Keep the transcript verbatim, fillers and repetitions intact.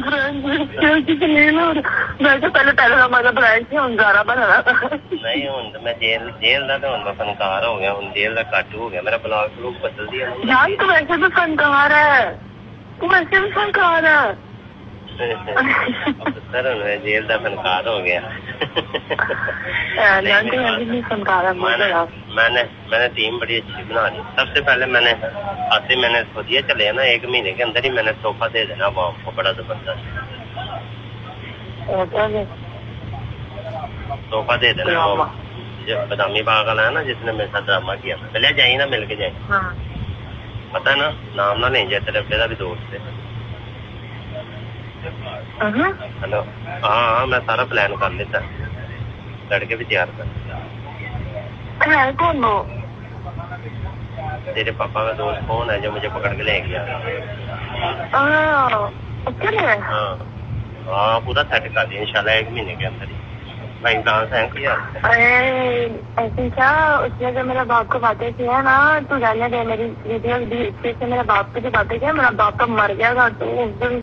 मैं तो पहले पहले हमारा ब्रांच से ਹੁਣ ਜ਼ਾਰਾ ਬਣਾਣਾ नहीं हूं तो मैं जेल जेल का तो मैं फनकार हो गया हूं जेल का कट हो गया मेरा ब्लॉग ब्लॉग बदल दिया यार तू वैसे भी फनकार है तू वैसे भी फनकार है सर मैं जेल का फनकार हो गया मैंने मैंने मैंने टीम बड़ी अच्छी बना ली। सबसे पहले मैंने आते मैंने सोचिए चले ना एक महीने के अंदर ही मैंने तोहफा दे देना अवाम को बड़ा जबरदस्त तोहफा दे देना। जो बदामी बाग वाला है ना जिसने मेरे साथ ड्रामा किया था पहले जाए ना मिल के जाए पता ना नाम ना नहीं जाए तेरे का भी दोस्त है। हेलो हाँ हाँ मैं सारा प्लान कर लेता लड़के भी तैयार कर कौन हो? तेरे पापा का दोस्त कौन है जो मुझे पकड़ के ले गया? हाँ हाँ पूरा सेट कर दिया इंशाल्लाह एक महीने के अंदर ही। भाई डांस है क्या? ऐसे क्या उसने जो मेरा बाप को बातें किया ना तू जाने दे मेरी वीडियो से मेरे बाप की जो बातें किया मेरा बाप तो मर गया था तो उस दिन